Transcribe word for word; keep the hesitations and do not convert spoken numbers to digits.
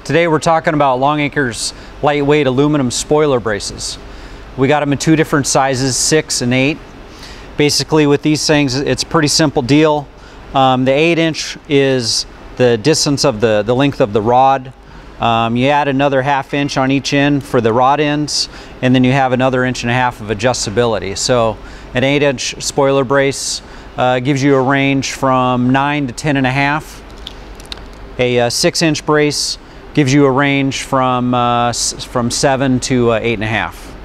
Today we're talking about Longacre's lightweight aluminum spoiler braces. We got them in two different sizes, six and eight. Basically with these things, it's a pretty simple deal. Um, the eight inch is the distance of the, the length of the rod. Um, you add another half inch on each end for the rod ends, and then you have another inch and a half of adjustability. So an eight inch spoiler brace uh, gives you a range from nine to ten and a half. A, a six inch brace gives you a range from, uh, from seven to uh, eight and a half.